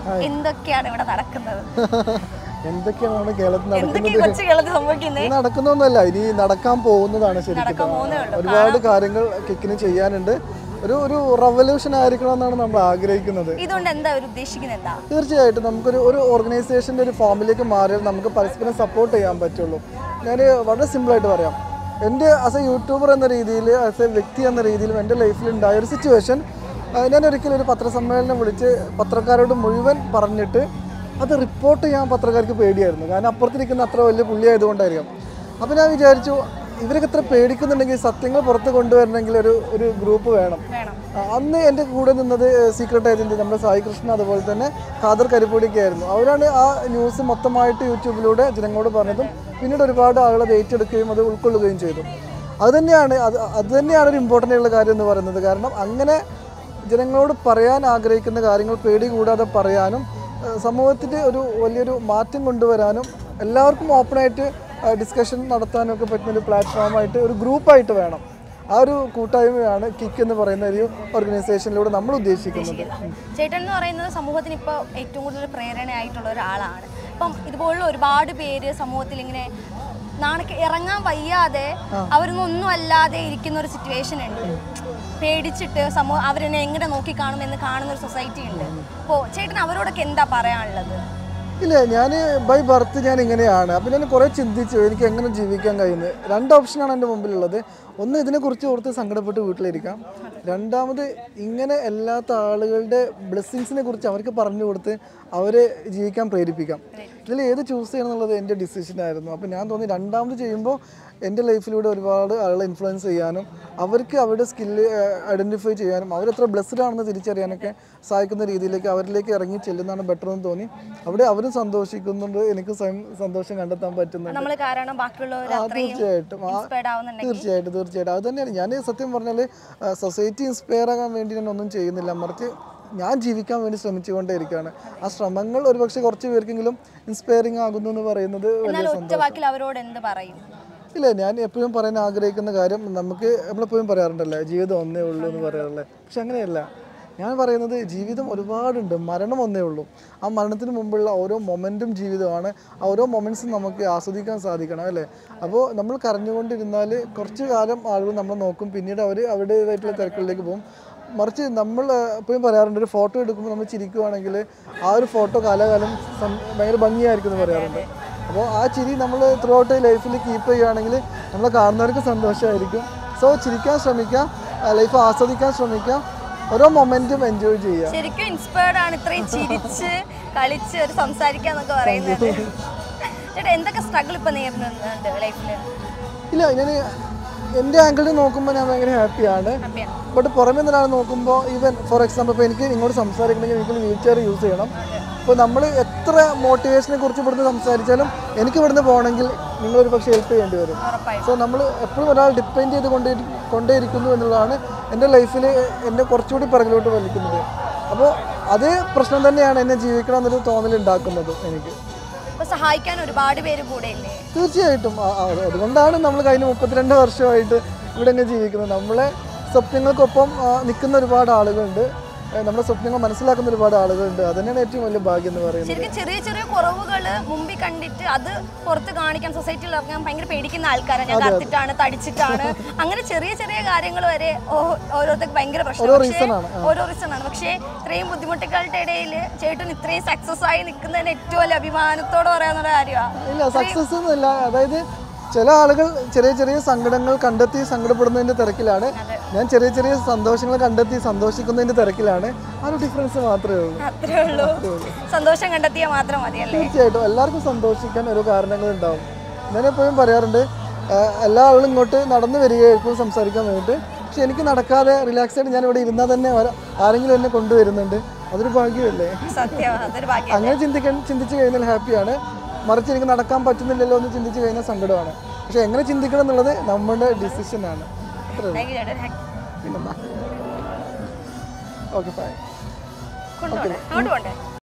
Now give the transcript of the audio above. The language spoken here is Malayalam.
എന്തൊക്കെയാണ് ഇവിടെ നടക്കുന്നത്? എന്തൊക്കെയാണ് നമ്മുടെ കേരളത്തിൽ നടക്കുന്നൊന്നുമല്ല, ഇനി നടക്കാൻ പോകുന്നതാണ്. ശരിക്കും ഒരുപാട് കാര്യങ്ങൾ കിക്കിന് ചെയ്യാനുണ്ട്. ഒരു റവല്യൂഷൻ ആയിരിക്കണം എന്നാണ് നമ്മൾ ആഗ്രഹിക്കുന്നത്. ഇതുകൊണ്ട് എന്താ ഉദ്ദേശിക്കുന്നത്? തീർച്ചയായിട്ടും നമുക്കൊരു ഓർഗനൈസേഷൻ്റെ ഒരു ഫോമിലേക്ക് മാറിയാൽ നമുക്ക് പരസ്പരം സപ്പോർട്ട് ചെയ്യാൻ പറ്റുള്ളൂ. ഞാൻ വളരെ സിമ്പിളായിട്ട് പറയാം. എൻ്റെ ആസ് എ യൂട്യൂബർ എന്ന രീതിയിൽ, ആസ് എ വ്യക്തി എന്ന രീതിയിലും എൻ്റെ ലൈഫിൽ ഉണ്ടായ ഒരു സിറ്റുവേഷൻ, ഞാൻ ഒരിക്കലും ഒരു പത്രസമ്മേളനം വിളിച്ച് പത്രക്കാരോട് മുഴുവൻ പറഞ്ഞിട്ട് അത് റിപ്പോർട്ട് ചെയ്യാൻ പത്രക്കാർക്ക് പേടിയായിരുന്നു. കാരണം അപ്പുറത്തിരിക്കുന്ന അത്ര വലിയ പുള്ളിയായതുകൊണ്ടായിരിക്കും. അപ്പോൾ ഞാൻ വിചാരിച്ചു, ഇവരൊക്കെ എത്ര പേടിക്കുന്നുണ്ടെങ്കിൽ സത്യങ്ങൾ പുറത്ത് കൊണ്ടുവരണമെങ്കിൽ ഒരു ഗ്രൂപ്പ് വേണം. അന്ന് എൻ്റെ കൂടെ നിന്നത് സീക്രട്ട് ഏജൻറ്റ് നമ്മുടെ സായി കൃഷ്ണ, അതുപോലെ തന്നെ ഖാദർ കരിപ്പൊടിക്കായിരുന്നു. അവരാണ് ആ ന്യൂസ് മൊത്തമായിട്ട് യൂട്യൂബിലൂടെ ജനങ്ങളോട് പറഞ്ഞതും പിന്നീട് ഒരുപാട് ആളുകൾ അത് ഏറ്റെടുക്കുകയും അത് ഉൾക്കൊള്ളുകയും ചെയ്തു. അത് തന്നെയാണ് ഒരു ഇമ്പോർട്ടൻ്റ് ആയിട്ടുള്ള കാര്യം എന്ന് പറയുന്നത്. കാരണം അങ്ങനെ ജനങ്ങളോട് പറയാൻ ആഗ്രഹിക്കുന്ന കാര്യങ്ങൾ പേടി കൂടാതെ പറയാനും സമൂഹത്തിൽ ഒരു വലിയൊരു മാറ്റം കൊണ്ടുവരാനും എല്ലാവർക്കും ഓപ്പണായിട്ട് ഡിസ്കഷൻ നടത്താനും ഒക്കെ പറ്റുന്ന ഒരു പ്ലാറ്റ്ഫോമായിട്ട്, ഒരു ഗ്രൂപ്പായിട്ട് വേണം. ആ ഒരു കൂട്ടായ്മയാണ് കിക്ക് എന്ന് പറയുന്ന ഒരു ഓർഗനൈസേഷനിലൂടെ നമ്മൾ ഉദ്ദേശിക്കുന്നത്. ചേട്ടൻ എന്ന് പറയുന്നത് സമൂഹത്തിന് ഇപ്പോൾ ഏറ്റവും കൂടുതൽ പ്രേരണയായിട്ടുള്ള ഒരാളാണ്. ഇപ്പം ഇതുപോലുള്ള ഒരുപാട് പേര് സമൂഹത്തിൽ ഇങ്ങനെ ഇറങ്ങാൻ വയ്യാതെ അവരൊന്നും അല്ലാതെ ഇരിക്കുന്ന ഒരു സിറ്റുവേഷൻ ഉണ്ട്. പേടിച്ചിട്ട് അവരെന്നെ എങ്ങനെ നോക്കിക്കാണുമെന്ന് കാണുന്ന ഒരു സൊസൈറ്റി ഉണ്ട്. അപ്പോൾ ചേട്ടൻ അവരോടൊക്കെ എന്താ പറയാനുള്ളത്? ഇല്ല, ഞാൻ ബൈ ബർത്ത് ഞാൻ ഇങ്ങനെയാണ്. അപ്പോൾ ഞാൻ കുറേ ചിന്തിച്ചു എനിക്ക് എങ്ങനെ ജീവിക്കാൻ കഴിയുന്നത്. 2 ഓപ്ഷനാണ് എൻ്റെ മുമ്പിലുള്ളത്. ഒന്ന്, ഇതിനെക്കുറിച്ച് ഓർത്ത് സങ്കടപ്പെട്ട് വീട്ടിലിരിക്കാം. രണ്ടാമത്, ഇങ്ങനെ അല്ലാത്ത ആളുകളുടെ ബ്ലെസ്സിങ്സിനെ കുറിച്ച് അവർക്ക് പറഞ്ഞു കൊടുത്ത് അവരെ ജീവിക്കാൻ പ്രേരിപ്പിക്കാം. ഇതിൽ ഏത് ചൂസ് ചെയ്യണം എന്നുള്ളത് എൻ്റെ ഡിസിഷനായിരുന്നു. അപ്പോൾ ഞാൻ തോന്നി രണ്ടാമത് ചെയ്യുമ്പോൾ എൻ്റെ ലൈഫിലൂടെ ഒരുപാട് ആളുകളെ ഇൻഫ്ലുവൻസ് ചെയ്യാനും അവർക്ക് അവരുടെ സ്കില്ല് ഐഡൻറ്റിഫൈ ചെയ്യാനും അവരെത്ര ബ്ലെസ്ഡ് ആണെന്ന് തിരിച്ചറിയാനൊക്കെ സഹായിക്കുന്ന രീതിയിലേക്ക് അവരിലേക്ക് ഇറങ്ങി ചെല്ലുന്നതാണ് ബെറ്റർ എന്ന് തോന്നി. അവിടെ അവരും സന്തോഷിക്കുന്നുണ്ട്, എനിക്ക് സ്വയം സന്തോഷം കണ്ടെത്താൻ പറ്റുന്നുണ്ട്. തീർച്ചയായിട്ടും അത് തന്നെയാണ്. ഞാൻ സത്യം പറഞ്ഞാൽ സൊസൈറ്റി ഇൻസ്പയർ ആകാൻ വേണ്ടി ഞാൻ ഒന്നും ചെയ്യുന്നില്ല, മറിച്ച് ഞാൻ ജീവിക്കാൻ വേണ്ടി ശ്രമിച്ചുകൊണ്ടേ ഇരിക്കുകയാണ്. ആ ശ്രമങ്ങൾ ഒരുപക്ഷെ കുറച്ച് പേർക്കെങ്കിലും ഇൻസ്പയറിംഗ് ആകുന്നു എന്ന് പറയുന്നത് വലിയ സന്തോഷം. ഇല്ല, ഞാൻ എപ്പോഴും പറയാൻ ആഗ്രഹിക്കുന്ന കാര്യം, നമ്മളെപ്പോഴും പറയാറുണ്ടല്ലേ ജീവിതം ഒന്നേ ഉള്ളൂ എന്ന് പറയാറുള്ളത്. പക്ഷെ അങ്ങനെയല്ല. ഞാൻ പറയുന്നത് ജീവിതം ഒരുപാടുണ്ട്, മരണം ഒന്നേ ഉള്ളൂ. ആ മരണത്തിന് മുമ്പുള്ള ഓരോ മൊമെൻറ്റും ജീവിതമാണ്. ആ ഓരോ മൊമെൻറ്റ്സും നമുക്ക് ആസ്വദിക്കാൻ സാധിക്കണം അല്ലേ? അപ്പോൾ നമ്മൾ കരഞ്ഞുകൊണ്ടിരുന്നാൽ കുറച്ച് കാലം ആളുകൾ നമ്മളെ നോക്കും, പിന്നീട് അവർ അവരുടേതായിട്ടുള്ള തിരക്കുകളിലേക്ക് പോകും. മറിച്ച് നമ്മൾ എപ്പോഴും പറയാറുണ്ട്, ഒരു ഫോട്ടോ എടുക്കുമ്പോൾ നമ്മൾ ചിരിക്കുവാണെങ്കിൽ ആ ഒരു ഫോട്ടോ കാലാകാലം ഭയങ്കര ഭംഗിയായിരിക്കും എന്ന് പറയാറുണ്ട്. അപ്പോൾ ആ ചിരി നമ്മൾ ത്രൂ ഔട്ട് ലൈഫിൽ കീപ്പ് ചെയ്യുകയാണെങ്കിൽ നമ്മളെ കാണുന്നവർക്ക് സന്തോഷമായിരിക്കും. സോ ചിരിക്കാൻ ശ്രമിക്കാം, ലൈഫ് ആസ്വദിക്കാൻ ശ്രമിക്കാം, ഓരോ മൊമെന്റും എൻജോയ് ചെയ്യുക. ശരിക്കും ഇൻസ്പയർഡ് ആണ് ഇത്രയും ചിരിച്ച് കളിച്ച് ഒരു സംസാരിക്കാന്നൊക്കെ പറയുന്നത്. എന്തൊക്കെ സ്ട്രഗിൾ ഇപ്പൊ നേരിടുന്നുണ്ട് ലൈഫിൽ? ഇല്ല, ഞാൻ എൻ്റെ ആംഗിളിൽ നോക്കുമ്പോൾ ഞാൻ ഭയങ്കര ഹാപ്പിയാണ്. ബട്ട് പുറമേ നിന്നാണ് നോക്കുമ്പോൾ, ഈവൻ ഫോർ എക്സാമ്പിൾ ഇപ്പോൾ എനിക്ക് ഇങ്ങോട്ട് സംസാരിക്കണമെങ്കിൽ എനിക്ക് വീൽ ചെയർ യൂസ് ചെയ്യണം. ഇപ്പോൾ നമ്മൾ എത്ര മോട്ടിവേഷനെ കുറിച്ച് ഇവിടുന്ന് സംസാരിച്ചാലും എനിക്ക് ഇവിടുന്ന് പോകണമെങ്കിൽ നിങ്ങളൊരു പക്ഷേ ഹെൽപ്പ് ചെയ്യേണ്ടി വരും. സോ നമ്മൾ എപ്പോഴും ഒരാൾ ഡിപ്പെൻഡ് ചെയ്ത് കൊണ്ടേയിരിക്കുന്നു എന്നുള്ളതാണ് എൻ്റെ ലൈഫിൽ എന്നെ കുറച്ചുകൂടി പിറകിലോട്ട് വലിക്കുന്നത്. അപ്പോൾ അതേ പ്രശ്നം തന്നെയാണ് എന്നെ ജീവിക്കണം എന്നൊരു തോന്നലുണ്ടാക്കുന്നത് എനിക്ക്. സഹായിക്കാൻ ഒരുപാട് പേര് കൂടെ ഇല്ലേ? തീർച്ചയായിട്ടും. അതുകൊണ്ടാണ് നമ്മൾ കഴിഞ്ഞ 32 വർഷമായിട്ട് ഇവിടെ ഇങ്ങനെ ജീവിക്കുന്നത്. നമ്മളെ സ്വപ്നങ്ങൾക്കൊപ്പം നിൽക്കുന്ന ഒരുപാട് ആളുകളുണ്ട്, നമ്മുടെ സ്വപ്നങ്ങൾ മനസ്സിലാക്കുന്ന ഒരുപാട് ആളുകളുണ്ട്. അത് തന്നെയാണ് ഏറ്റവും വലിയ ഭാഗ്യം എന്ന് പറയുന്നത്. ചെറിയ ചെറിയ കുറവുകൾ മുമ്പിൽ കണ്ടിട്ട് അത് പുറത്ത് കാണിക്കാൻ സൊസൈറ്റിയിൽ ഇറങ്ങാൻ ഭയങ്കര പേടിക്കുന്ന ആൾക്കാരാണ്. ഞാൻ കത്തിട്ടാണ്, തടിച്ചിട്ടാണ്, അങ്ങനെ ചെറിയ ചെറിയ കാര്യങ്ങൾ വരെ ഓരോരുത്തർക്ക് ഭയങ്കര പ്രശ്നമാണ്, ഓരോ റീസണാണ്. പക്ഷേ ഇത്രയും ബുദ്ധിമുട്ടുകളുടെ ഇടയിൽ ചേട്ടൻ ഇത്രയും സക്സസ് ആയി നിൽക്കുന്നതിന് ഏറ്റവും വലിയ അഭിമാനത്തോടെ പറയാവുന്ന കാര്യമാണ്. ഇല്ല, സക്സസ് ഒന്നുമില്ല. അതായത് ചില ആളുകൾ ചെറിയ ചെറിയ സങ്കടങ്ങൾ കണ്ടെത്തി സങ്കടപ്പെടുന്നതിൻ്റെ തിരക്കിലാണ്, ഞാൻ ചെറിയ ചെറിയ സന്തോഷങ്ങൾ കണ്ടെത്തി സന്തോഷിക്കുന്നതിൻ്റെ തിരക്കിലാണ്. ആ ഒരു ഡിഫറൻസ് മാത്രമേ ഉള്ളൂ. സന്തോഷം കണ്ടെത്തിയാൽ മാത്രം മതിയല്ലേ? തീർച്ചയായിട്ടും എല്ലാവർക്കും സന്തോഷിക്കാൻ ഓരോ കാരണങ്ങൾ ഉണ്ടാവും. ഞാനെപ്പോഴും പറയാറുണ്ട്, എല്ലാ ആളുകളും ഇങ്ങോട്ട് നടന്നു വരികയായിരിക്കും സംസാരിക്കാൻ വേണ്ടിയിട്ട്. പക്ഷെ എനിക്ക് നടക്കാതെ റിലാക്സ് ആയിട്ട് ഞാൻ ഇവിടെ ഇരുന്നാൽ തന്നെ ആരെങ്കിലും എന്നെ കൊണ്ടുവരുന്നുണ്ട്. അതൊരു ഭാഗ്യമല്ലേ? അങ്ങനെ ചിന്തിച്ചു കഴിഞ്ഞാൽ ഹാപ്പിയാണ്. മറിച്ച് എനിക്ക് നടക്കാൻ പറ്റുന്നില്ലല്ലോ എന്ന് ചിന്തിച്ച് കഴിഞ്ഞാൽ സങ്കടമാണ്. പക്ഷെ എങ്ങനെ ചിന്തിക്കണം എന്നുള്ളത് നമ്മുടെ ഡിസിഷനാണ്. പിന്നെന്താ? Okay, by.